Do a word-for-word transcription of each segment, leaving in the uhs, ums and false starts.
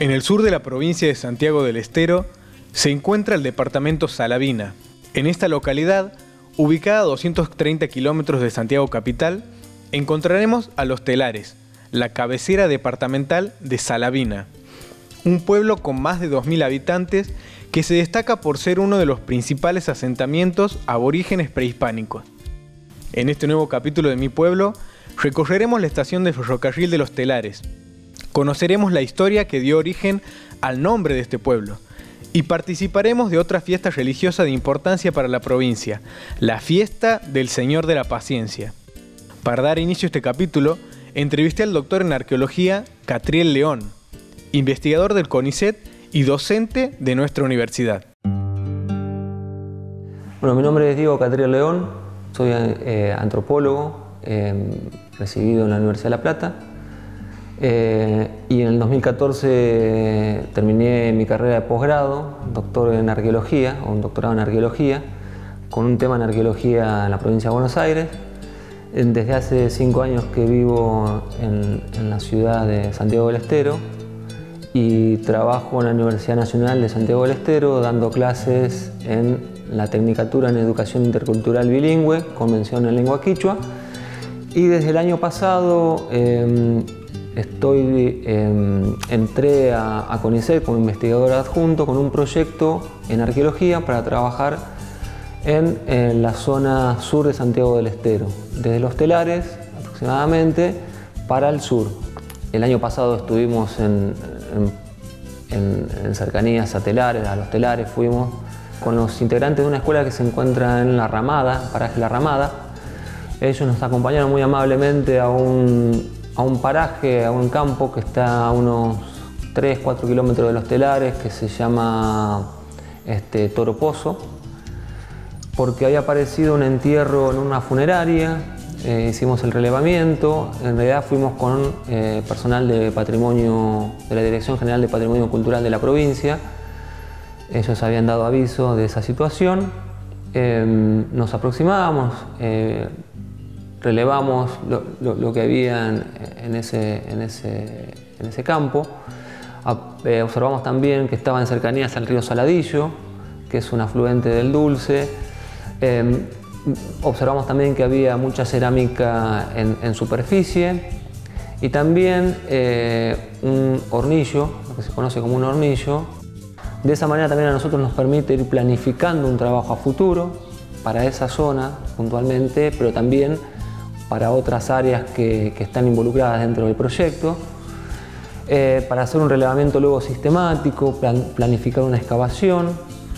En el sur de la provincia de Santiago del Estero se encuentra el departamento Salavina. En esta localidad, ubicada a doscientos treinta kilómetros de Santiago capital, encontraremos a Los Telares, la cabecera departamental de Salavina, un pueblo con más de dos mil habitantes que se destaca por ser uno de los principales asentamientos aborígenes prehispánicos. En este nuevo capítulo de Mi Pueblo, recorreremos la estación de ferrocarril de Los Telares, conoceremos la historia que dio origen al nombre de este pueblo y participaremos de otra fiesta religiosa de importancia para la provincia, la Fiesta del Señor de la Paciencia. Para dar inicio a este capítulo, entrevisté al doctor en arqueología Catriel León, investigador del CONICET y docente de nuestra universidad. Bueno, mi nombre es Diego Catriel León, soy eh, antropólogo, eh, recibido en la Universidad de La Plata. Eh, y en el dos mil catorce eh, terminé mi carrera de posgrado, doctor en arqueología, o un doctorado en arqueología, con un tema en arqueología en la provincia de Buenos Aires. Desde hace cinco años que vivo en, en la ciudad de Santiago del Estero y trabajo en la Universidad Nacional de Santiago del Estero dando clases en la Tecnicatura en Educación Intercultural Bilingüe, con mención en lengua quichua. Y desde el año pasado eh, Estoy, eh, entré a, a CONICET como investigador adjunto con un proyecto en arqueología para trabajar en, en la zona sur de Santiago del Estero, desde Los Telares aproximadamente para el sur. El año pasado estuvimos en, en, en, en cercanías a Telares, a Los Telares, fuimos con los integrantes de una escuela que se encuentra en La Ramada, paraje La Ramada. Ellos nos acompañaron muy amablemente a un a un paraje, a un campo que está a unos tres a cuatro kilómetros de Los Telares, que se llama este, Toro Pozo, porque había aparecido un entierro en una funeraria, eh, hicimos el relevamiento, en realidad fuimos con eh, personal de patrimonio, de la Dirección General de Patrimonio Cultural de la provincia. Ellos habían dado aviso de esa situación, eh, nos aproximamos, eh, relevamos lo, lo, lo que había en, en, ese, en, ese, en ese campo. Eh, observamos también que estaba en cercanías al río Saladillo, que es un afluente del Dulce. Eh, observamos también que había mucha cerámica en, en superficie y también eh, un hornillo, lo que se conoce como un hornillo. De esa manera también a nosotros nos permite ir planificando un trabajo a futuro para esa zona puntualmente, pero también para otras áreas que, que están involucradas dentro del proyecto, eh, para hacer un relevamiento luego sistemático, plan, planificar una excavación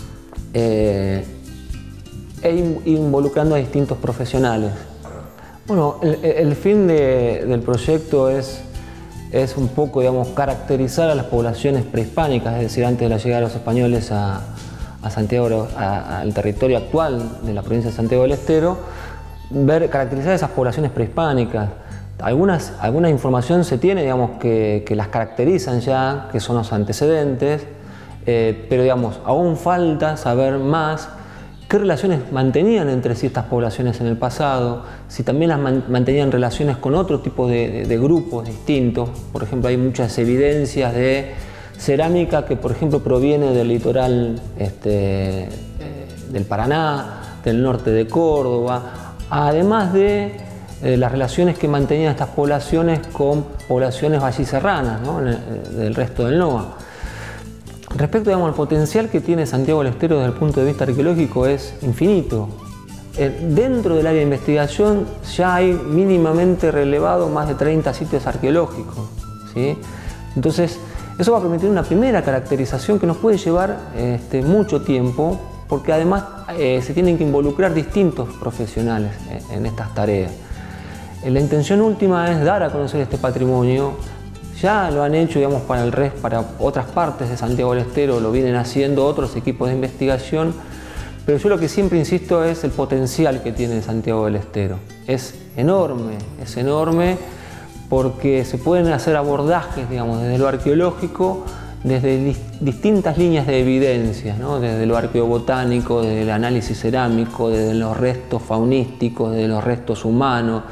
eh, e in, involucrando a distintos profesionales. Bueno, el, el fin de, del proyecto es, es un poco, digamos, caracterizar a las poblaciones prehispánicas, es decir, antes de la llegada de los españoles a, a Santiago, a, al territorio actual de la provincia de Santiago del Estero, ver, caracterizar esas poblaciones prehispánicas. Algunas, alguna información se tiene, digamos, que, que las caracterizan ya, que son los antecedentes, eh, pero digamos, aún falta saber más qué relaciones mantenían entre sí estas poblaciones en el pasado, si también las man, mantenían relaciones con otro tipo de, de, de grupos distintos. Por ejemplo, hay muchas evidencias de cerámica que, por ejemplo, proviene del litoral este, eh, del Paraná, del norte de Córdoba, además de eh, las relaciones que mantenían estas poblaciones con poblaciones valliserranas, ¿no? del resto del N O A. Respecto, digamos, al potencial que tiene Santiago del Estero desde el punto de vista arqueológico es infinito. Eh, dentro del área de investigación ya hay mínimamente relevado más de treinta sitios arqueológicos, ¿sí? Entonces, eso va a permitir una primera caracterización que nos puede llevar este, mucho tiempo, porque además eh, se tienen que involucrar distintos profesionales en, en estas tareas. Eh, la intención última es dar a conocer este patrimonio. Ya lo han hecho, digamos, para, el resto, para otras partes de Santiago del Estero, lo vienen haciendo otros equipos de investigación, pero yo lo que siempre insisto es el potencial que tiene Santiago del Estero. Es enorme, es enorme porque se pueden hacer abordajes, digamos, desde lo arqueológico, desde distintas líneas de evidencias, ¿no? Desde lo arqueobotánico, desde el análisis cerámico, desde los restos faunísticos, desde los restos humanos,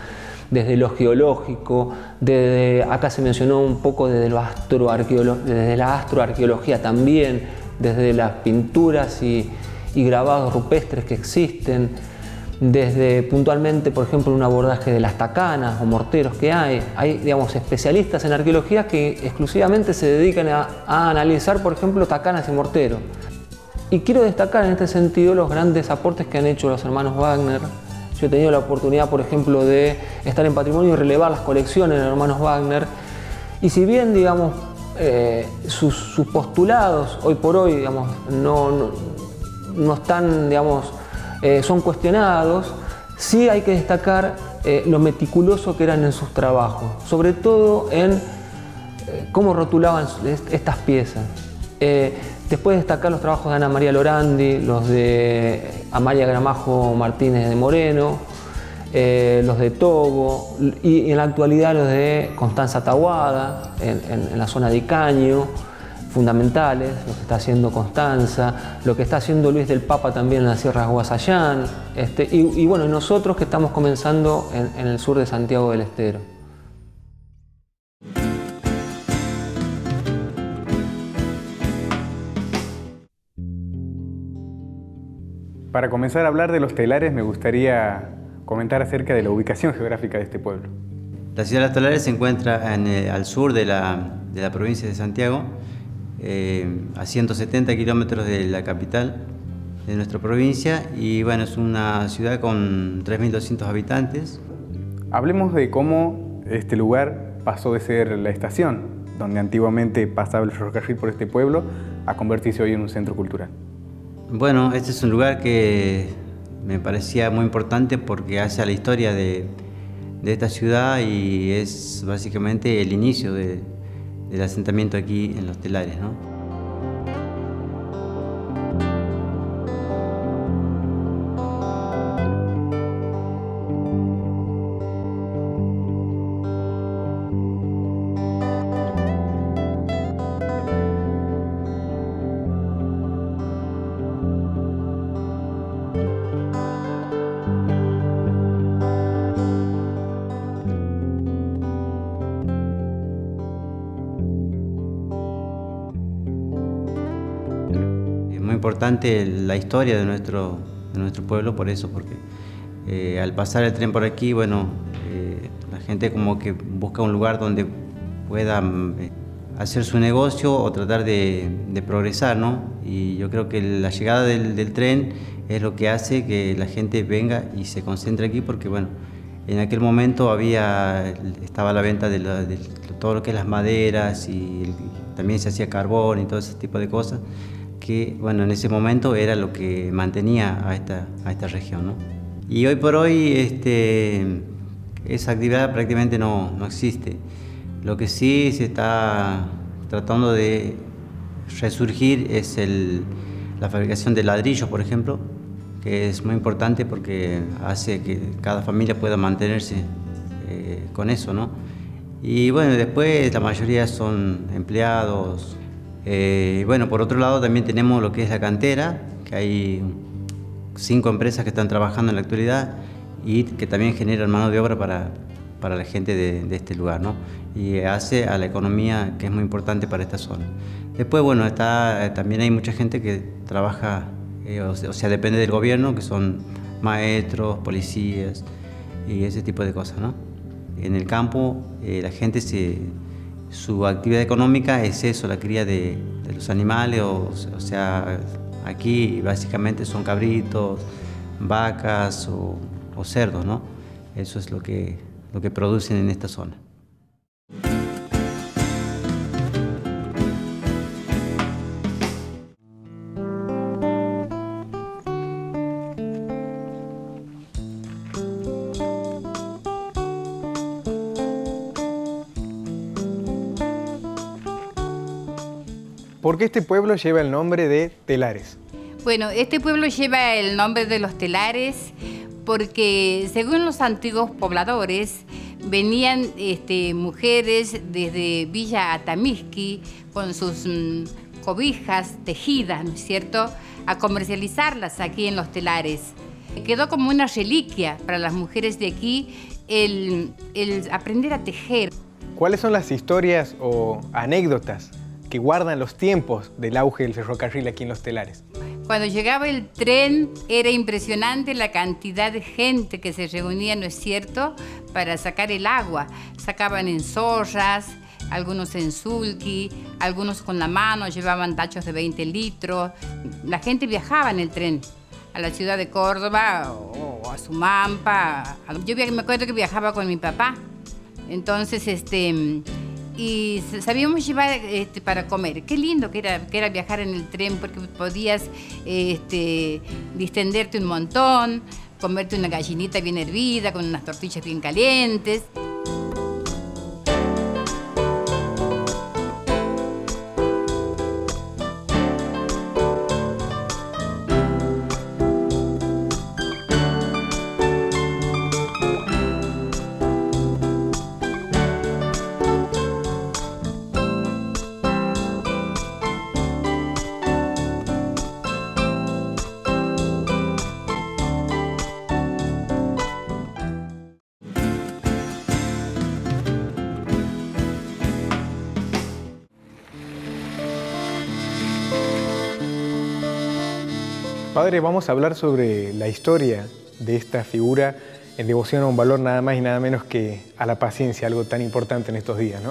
desde lo geológico, desde, acá se mencionó un poco desde, lo astroarqueolo, desde la astroarqueología también, desde las pinturas y, y grabados rupestres que existen, desde puntualmente, por ejemplo, un abordaje de las tacanas o morteros que hay. Hay, digamos, especialistas en arqueología que exclusivamente se dedican a, a analizar, por ejemplo, tacanas y morteros. Y quiero destacar en este sentido los grandes aportes que han hecho los hermanos Wagner. Yo he tenido la oportunidad, por ejemplo, de estar en patrimonio y relevar las colecciones de los hermanos Wagner. Y si bien, digamos, eh, sus, sus postulados hoy por hoy, digamos, no, no, no están, digamos, Eh, son cuestionados, sí hay que destacar eh, lo meticuloso que eran en sus trabajos, sobre todo en eh, cómo rotulaban estas piezas. Eh, después destacar los trabajos de Ana María Lorandi, los de Amalia Gramajo Martínez de Moreno, eh, los de Togo y, y en la actualidad los de Constanza Tahuada en, en, en la zona de Icaño. Fundamentales, lo que está haciendo Constanza, lo que está haciendo Luis del Papa también en las sierras de Guasayán, este, y, y bueno, nosotros que estamos comenzando en, en el sur de Santiago del Estero. Para comenzar a hablar de los telares, me gustaría comentar acerca de la ubicación geográfica de este pueblo. La ciudad de Los Telares se encuentra en, eh, al sur de la, de la provincia de Santiago, Eh, a ciento setenta kilómetros de la capital de nuestra provincia, y bueno, es una ciudad con tres mil doscientos habitantes. Hablemos de cómo este lugar pasó de ser la estación, donde antiguamente pasaba el ferrocarril por este pueblo, a convertirse hoy en un centro cultural. Bueno, este es un lugar que me parecía muy importante porque hace a la historia de, de esta ciudad y es básicamente el inicio de del asentamiento aquí en Los Telares, ¿no? Muy importante la historia de nuestro, de nuestro pueblo por eso, porque eh, al pasar el tren por aquí, bueno, eh, la gente como que busca un lugar donde pueda eh, hacer su negocio o tratar de, de progresar, ¿no? Y yo creo que la llegada del, del tren es lo que hace que la gente venga y se concentre aquí, porque bueno, en aquel momento había, estaba la venta de, la, de todo lo que es las maderas y el, también se hacía carbón y todo ese tipo de cosas, que bueno, en ese momento era lo que mantenía a esta, a esta región, ¿no? Y hoy por hoy este, esa actividad prácticamente no, no existe. Lo que sí se está tratando de resurgir es el, la fabricación de ladrillos, por ejemplo, que es muy importante porque hace que cada familia pueda mantenerse eh, con eso, ¿no? Y bueno, después la mayoría son empleados. Eh, bueno, por otro lado también tenemos lo que es la cantera, que hay cinco empresas que están trabajando en la actualidad y que también generan mano de obra para, para la gente de, de este lugar, ¿no? Y hace a la economía, que es muy importante para esta zona. Después, bueno, está, también hay mucha gente que trabaja, eh, o, sea, o sea, depende del gobierno, que son maestros, policías y ese tipo de cosas, ¿no? En el campo, eh, la gente se... su actividad económica es eso, la cría de, de los animales, o, o sea, aquí básicamente son cabritos, vacas o, o cerdos, ¿no? Eso es lo que, lo que producen en esta zona. ¿Por qué este pueblo lleva el nombre de Telares? Bueno, este pueblo lleva el nombre de Los Telares porque, según los antiguos pobladores, venían este, mujeres desde Villa Atamisqui con sus mm, cobijas tejidas, ¿no es cierto?, a comercializarlas aquí en Los Telares. Quedó como una reliquia para las mujeres de aquí el, el aprender a tejer. ¿Cuáles son las historias o anécdotas que guardan los tiempos del auge del ferrocarril aquí en Los Telares? Cuando llegaba el tren era impresionante la cantidad de gente que se reunía, ¿no es cierto?, para sacar el agua. Sacaban en zorras, algunos en sulky, algunos con la mano, llevaban tachos de veinte litros. La gente viajaba en el tren a la ciudad de Córdoba o a Sumampa. Yo me acuerdo que viajaba con mi papá. Entonces, este... y sabíamos llevar este, para comer. Qué lindo que era, que era viajar en el tren, porque podías este, distenderte un montón, comerte una gallinita bien hervida, con unas tortillas bien calientes. Padre, vamos a hablar sobre la historia de esta figura en devoción a un valor nada más y nada menos que a la paciencia, algo tan importante en estos días, ¿no?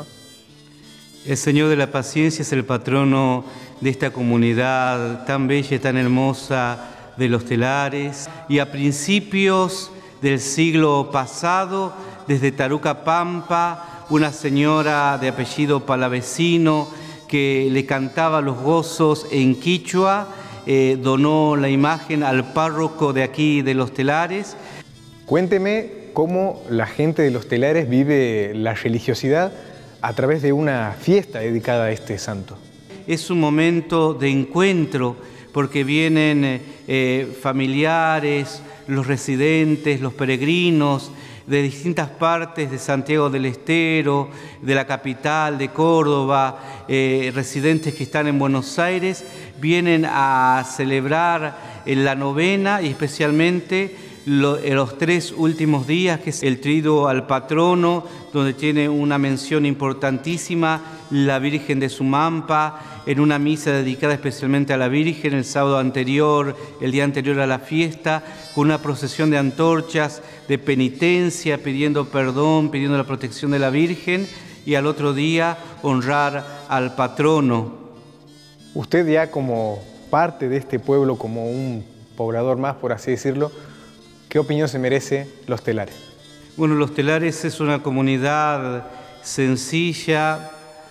El Señor de la Paciencia es el patrono de esta comunidad tan bella y tan hermosa de Los Telares. Y a principios del siglo pasado, desde Taruca Pampa, una señora de apellido Palavecino que le cantaba los gozos en quichua, Eh, donó la imagen al párroco de aquí de Los Telares. Cuénteme cómo la gente de Los Telares vive la religiosidad a través de una fiesta dedicada a este santo. Es un momento de encuentro porque vienen eh, familiares, los residentes, los peregrinos de distintas partes de Santiago del Estero, de la capital, de Córdoba, eh, residentes que están en Buenos Aires, vienen a celebrar en la novena y especialmente lo, en los tres últimos días, que es el triduo al patrono, donde tiene una mención importantísima la Virgen de Sumampa, en una misa dedicada especialmente a la Virgen el sábado anterior, el día anterior a la fiesta, con una procesión de antorchas, de penitencia, pidiendo perdón, pidiendo la protección de la Virgen, y al otro día honrar al patrono. Usted ya como parte de este pueblo, como un poblador más, por así decirlo, ¿qué opinión se merece Los Telares? Bueno, Los Telares es una comunidad sencilla,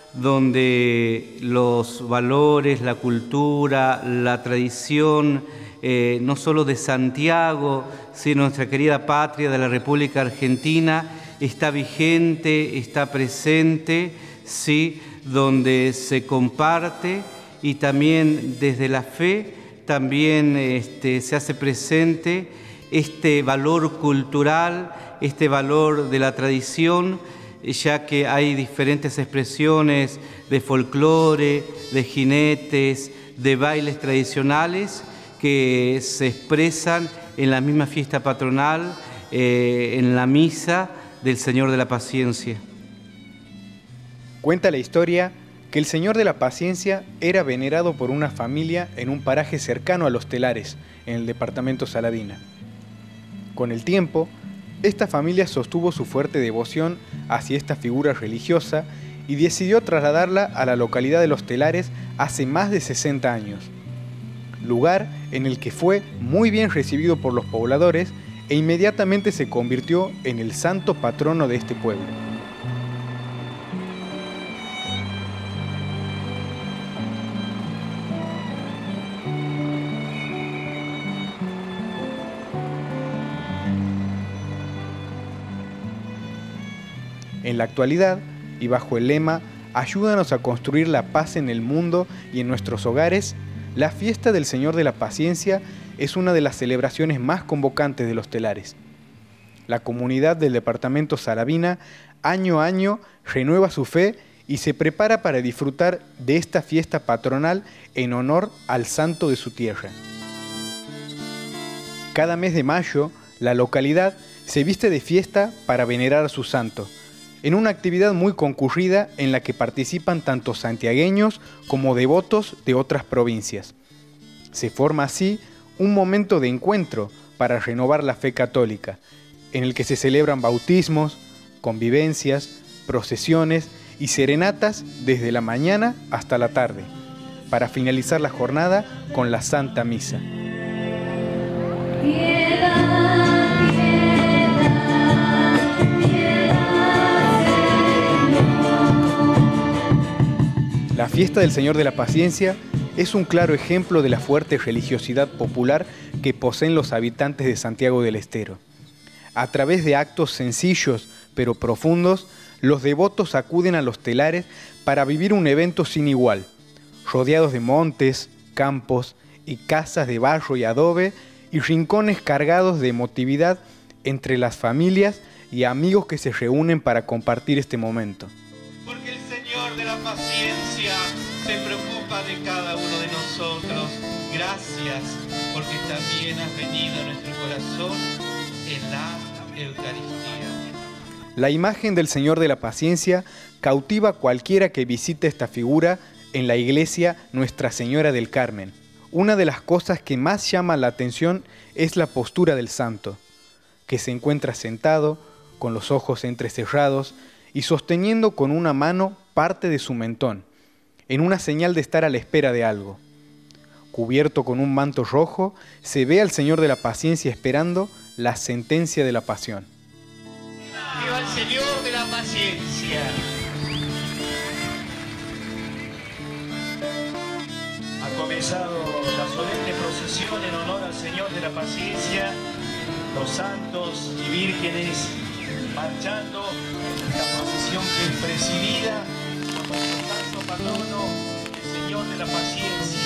donde los valores, la cultura, la tradición, eh, no solo de Santiago, sino nuestra querida patria de la República Argentina, está vigente, está presente, ¿sí? Donde se comparte y también desde la fe también este, se hace presente este valor cultural, este valor de la tradición, ya que hay diferentes expresiones de folclore, de jinetes, de bailes tradicionales que se expresan en la misma fiesta patronal, eh, en la misa del Señor de la Paciencia. Cuenta la historia que el Señor de la Paciencia era venerado por una familia en un paraje cercano a Los Telares, en el departamento Saladina. Con el tiempo, esta familia sostuvo su fuerte devoción hacia esta figura religiosa y decidió trasladarla a la localidad de Los Telares hace más de sesenta años, lugar en el que fue muy bien recibido por los pobladores e inmediatamente se convirtió en el santo patrono de este pueblo. En la actualidad, y bajo el lema "Ayúdanos a construir la paz en el mundo y en nuestros hogares", la fiesta del Señor de la Paciencia es una de las celebraciones más convocantes de Los Telares. La comunidad del departamento Saravina, año a año, renueva su fe y se prepara para disfrutar de esta fiesta patronal en honor al santo de su tierra. Cada mes de mayo, la localidad se viste de fiesta para venerar a su santo, en una actividad muy concurrida en la que participan tanto santiagueños como devotos de otras provincias. Se forma así un momento de encuentro para renovar la fe católica, en el que se celebran bautismos, convivencias, procesiones y serenatas desde la mañana hasta la tarde, para finalizar la jornada con la Santa Misa. La fiesta del Señor de la Paciencia es un claro ejemplo de la fuerte religiosidad popular que poseen los habitantes de Santiago del Estero. A través de actos sencillos pero profundos, los devotos acuden a los telares para vivir un evento sin igual, rodeados de montes, campos y casas de barro y adobe y rincones cargados de emotividad entre las familias y amigos que se reúnen para compartir este momento. Porque el Señor de la Paciencia se preocupa de cada uno de nosotros. Gracias, porque también has venido a nuestro corazón en la Eucaristía. La imagen del Señor de la Paciencia cautiva a cualquiera que visite esta figura en la iglesia Nuestra Señora del Carmen. Una de las cosas que más llama la atención es la postura del santo, que se encuentra sentado, con los ojos entrecerrados y sosteniendo con una mano parte de su mentón, en una señal de estar a la espera de algo. Cubierto con un manto rojo, se ve al Señor de la Paciencia esperando la sentencia de la pasión. ¡Viva el Señor de la Paciencia! Ha comenzado la solemne procesión en honor al Señor de la Paciencia, los santos y vírgenes marchando, la procesión que es presidida por nuestro santo patrono, el Señor de la Paciencia.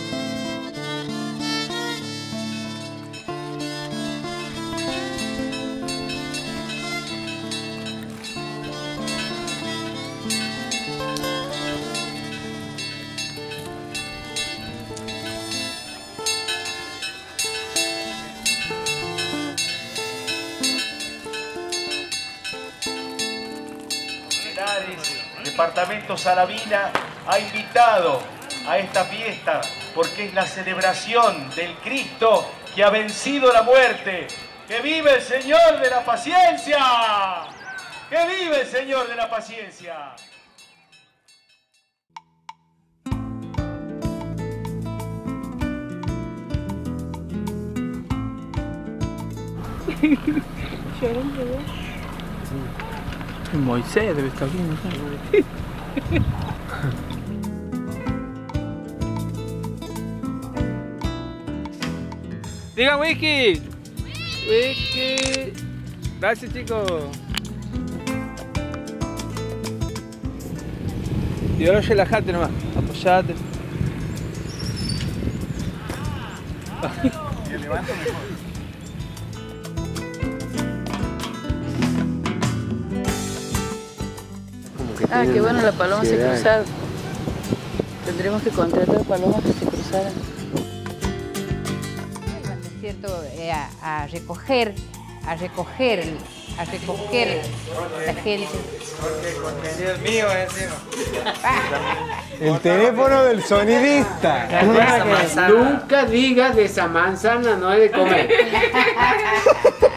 Departamento Salavina ha invitado a esta fiesta porque es la celebración del Cristo que ha vencido la muerte. ¡Que vive el Señor de la Paciencia! ¡Que vive el Señor de la Paciencia! Moisés debe estar bien. Diga whisky. Whisky. Gracias, chicos. Y ahora relajate nomás. Apoyate. Me levanto mejor. Ah, qué bueno, la paloma se cruzaron. Tendremos que contratar palomas que se cruzaran. ¿No es cierto? Eh, a, a recoger, a recoger, a recoger la gente. Porque el contenido es mío, es El teléfono del sonidista. Nunca digas de esa manzana no he de comer.